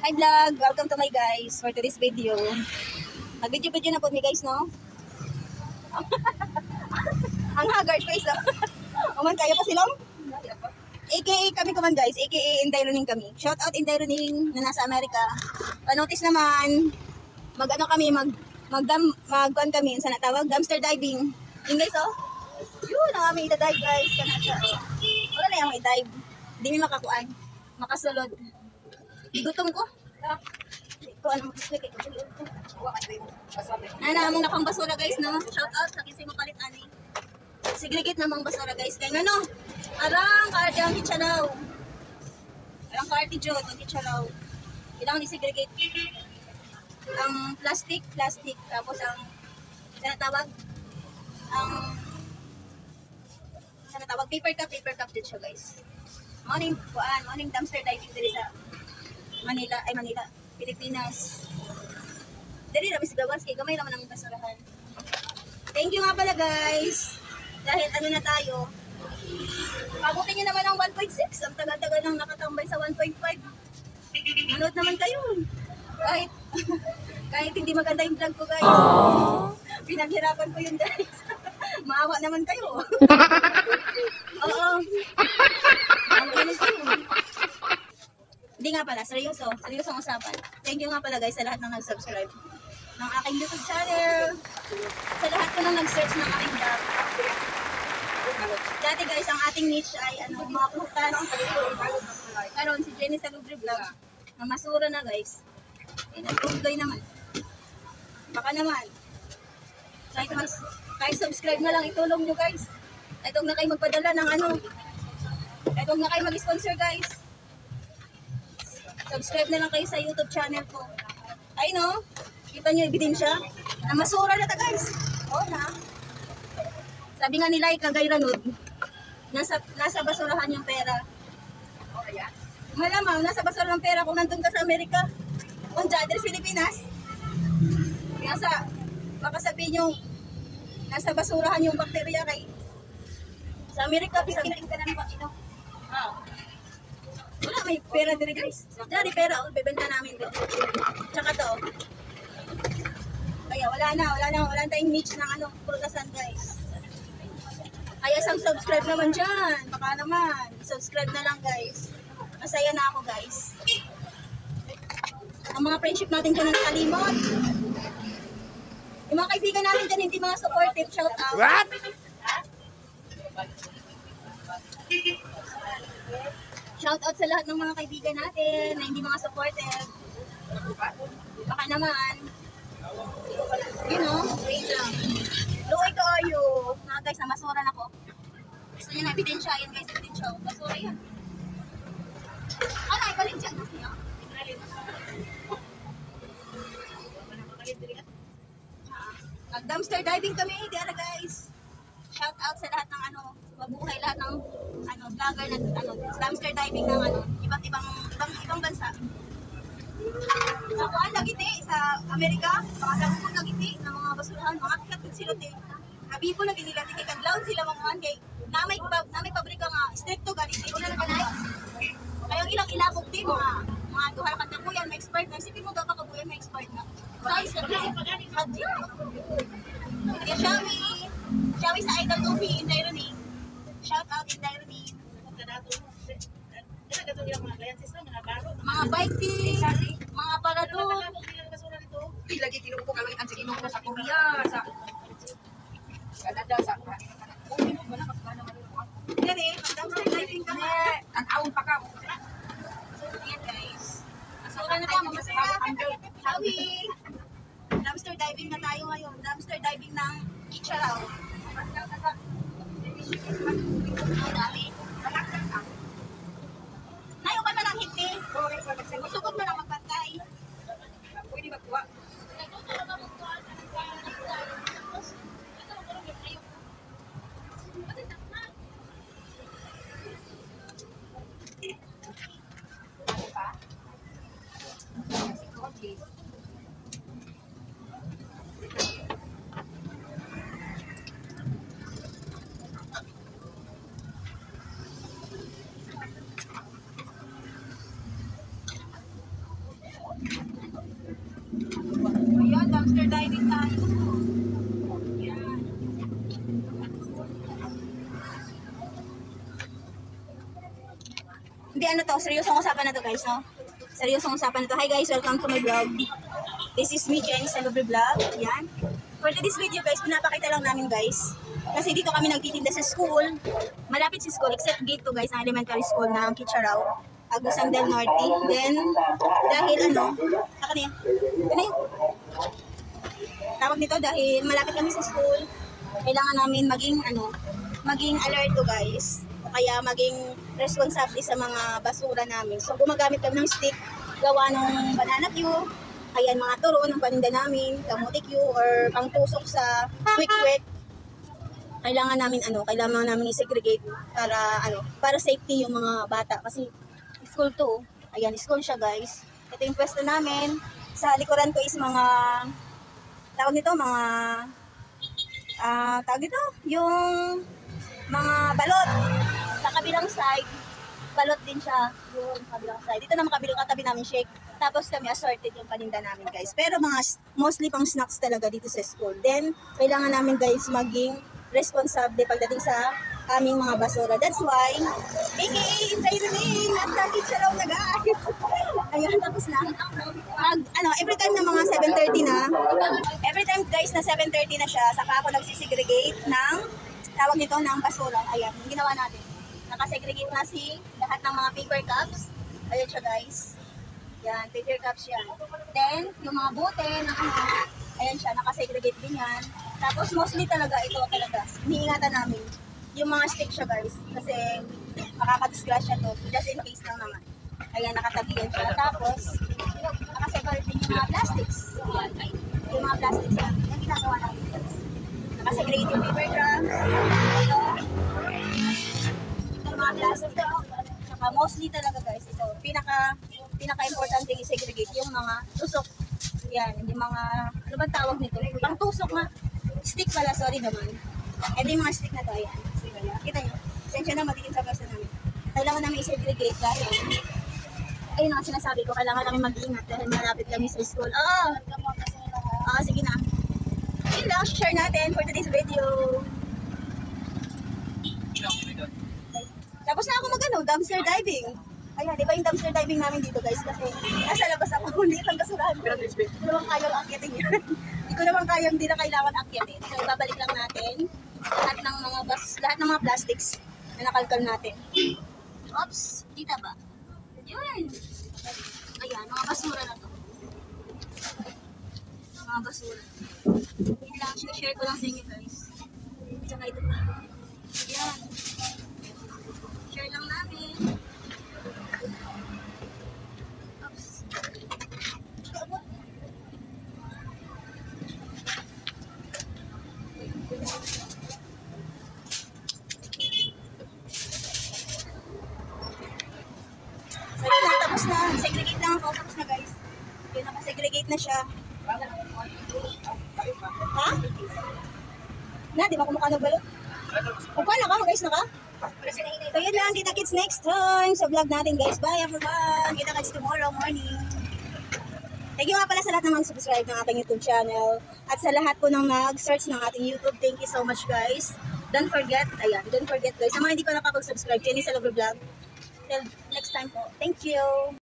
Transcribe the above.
Hi vlog! Welcome to my guys for today's video. Mag-video na po mi guys, no? Ang haggard face, no? Oman, kaya pa silang? AKA kami ko man guys, AKA Inday Runing kami. Shout out Inday Runing na nasa Amerika. Pa-notice naman, mag-ano kami, mag-kuan kami, saan natawag? Dumpster diving. Yun guys, oh. Yun, ang aming ita-dive guys. Wala na yung i-dive. Hindi may makakuan. Makasulod. Gutom ko. Namang nakang basura guys, no? Shout out sa kisay mapalit ani. Segregate namang basura guys. Kaya ano? Arang kaarti ang kitchalaw. Arang kaarti jod ang kitchalaw. Kailangan i-segregate. Ang plastic. Tapos ang sanatawag paper cup din siya guys. Morning dumpster diving dito sa Manila, Pilipinas. Dali ramis gawas kay gamay naman ang basurahan. Thank you nga pala guys. Dahil ano na tayo. Pabutin niyo naman ang 1.6. Ang tagal-tagal nang nakatambay sa 1.5. Manood naman kayo. Kahit hindi maganda yung vlog ko guys. Pinaghirapan ko yun guys. Maawa naman kayo. Oo. Ang inis yun. Hindi nga pala, seryosong usapan. Thank you nga pala guys sa lahat ng nag-subscribe ng aking YouTube channel. Sa lahat ko nang nag-search ng aking vlog. Dati guys, ang ating niche ay mga prutas. Karon si Jenny sa Lubre Vlog. Mamasura na guys. Nag-enjoy naman. Baka naman. Kahit subscribe na lang, itulong nyo guys. Kahit huwag na kayo magpadala ng kahit huwag na kayo mag-sponsor guys. Subscribe na lang kayo sa YouTube channel ko. Ay no, kita nyo ebidensya na masura na ta guys. Oo na. Sabi nga nila ikagay ranod, nasa basurahan yung pera. O kaya? Malamang, nasa basurahan ng pera kung nandun ka sa Amerika. Kung dyan, sa Pilipinas. Baka sabihin nyo, nasa basurahan yung bakterya kay sa Amerika, pisabihin ka na ng bakino. Wala, may pera din guys. Dari pera, bebenta namin dito. Tsaka to. Kaya wala na tayong niche ng pulgasan guys. Kaya isang subscribe naman dyan. Baka naman, subscribe na lang guys. Masaya na ako guys. Ang mga friendship natin dyan nagkalimot. Yung mga kaibigan namin dyan hindi mga supportive, shout out. What? Shout out sa lahat ng mga kaibigan natin na hindi mga supportive. Baka naman. You know, wait lang. Luoy ko ayo. Mga guys, namasura na ko. Gusto nyo na ebidensya. Yan guys, ebidensya. Basura yan. Ano, ibalin siya. Nag-dumpster diving kami. Diara guys. Shout out sa lahat ng mabuhay lahat ng vlogger na dumpster diving ng ibang bansa. Sa kuan lagiti sa Amerika, mga dagkon lagiti ng mga basurahan, mga kikat silote. Habibo na ginila kay kadlawon sila mga kay namay pabrika nga stricto gani di una na kanay. Kaya ilang ilabog di mga duha ka taguyan may expert na isipin mo daw pa kabuyan may expert na. Size ka gani hadyo. Kaya Shawi sa idol ko si Inday Runing. Shout out Inday Runing. Mga bike team, mga aparador. Lagi kinupo kami ang kinupo sa Korea sa Canada sa Dere, dumpster diving kami. ang aon pa ka. Ayan guys. Masura na tayo, masura. Shawi. Dumpster diving na tayo ngayon. Dumpster diving ng Kitcharaw. Ang dami. Nayo ka na lang hindi. Masukot mo lang magbantay. Pwede magkuha. ano to, seryosong usapan na to guys, no? Seryosong usapan na to. Hi guys, welcome to my vlog. This is me, Jenny Salubri Vlog. Yan. For this video guys, pinapakita lang namin guys. Kasi dito kami nagtitinda sa school. Malapit sa school, except gate to guys, ng elementary school ng Kitcharao, Agusan del Norte. Then, dahil ano, saka na yun. Ano yun? Tawag nito dahil malapit kami sa school, kailangan namin maging alert to guys. O kaya maging responsable sa mga basura namin. So gumagamit kami ng stick, gawa ng banana cue, ayan mga turo ng paninda namin, kamuti cue, or pangtusok sa quick. Kailangan namin i-segregate para safety yung mga bata. Kasi school to, ayan, school siya guys. Ito yung pwesto namin. Sa likuran ko is mga yung mga balot. Sa kabilang side, balot din siya. Yung kabilang side. Dito naman kabilang katabi namin shake. Tapos kami assorted yung paninda namin guys. Pero mostly pang snacks talaga dito sa school. Then, kailangan namin guys maging responsable pagdating sa aming mga basura. That's why, aka Irene, nasa Kitcharao na guys. Ayan, tapos na. Every time na mga 7:30 na, every time guys na 7:30 na siya, saka ako nagsisegregate ng, tawag nito, ng basura. Ayan, yung ginawa natin. Nakasegregate na lahat ng mga paper cups. Ayan siya guys. Yan, paper cups yan. Then, yung mga bote, ayan siya, nakasegregate din yan. Tapos mostly talaga, iniingatan namin. Yung mga stick siya guys, kasi makakadisgrasya to, just in case lang naman. Ayan, nakatabi yan siya. Tapos, nakaseparate din yung mga plastics. Yung mga plastics yan, yung ginagawa namin guys. Nakasegregate yung paper craft, yung mga plastics. Saka mostly talaga guys, ito, pinaka-importante i-segregate yung mga tusok. Yan, yung mga, ano ba tawag nito? Pang tusok nga. Stick pala, sorry naman. Ito yung mga stick na to, ayan. Kita nyo, esensya na matitin sa pwesto namin. Kailangan namin i-segregate dahil, ayun ang sinasabi ko, kailangan namin mag-iingat dahil malapit kami sa school. Sige na. Yun lang, share natin for today's video. Tapos na ako dumpster diving. Ayan, di ba yung dumpster diving namin dito guys? Kasi nasa labas ako, hindi lang basurahan ko. Hindi ko naman kayang akyatin yan. Hindi na kailangan akyatin. So, ibabalik lang natin lahat ng mga plastics na nakalkal natin. Oops, kita ba? Yun. Ayan, mga basura na to. Mga basura. Yun lang, share ko lang sa inyo guys. Tsaka ito pa. Ayan. Share lang namin. Oops. So yun na, tapos na. Segregate lang ako. Tapos na guys. Yun, nakasegregate na siya. Ha? Di ba kumukha ng balot? Magkano ka? Guys na ka? So yun lang. Kita kits next time sa vlog natin guys. Bye everyone. Kita kits tomorrow morning. Thank you nga pala sa lahat ng mag-subscribe ng ating YouTube channel. At sa lahat po ng nag-search ng ating YouTube. Thank you so much guys. Don't forget guys. Sa mga hindi ko nakapag-subscribe, Jenny Salubri Vlog. Till next time po. Thank you.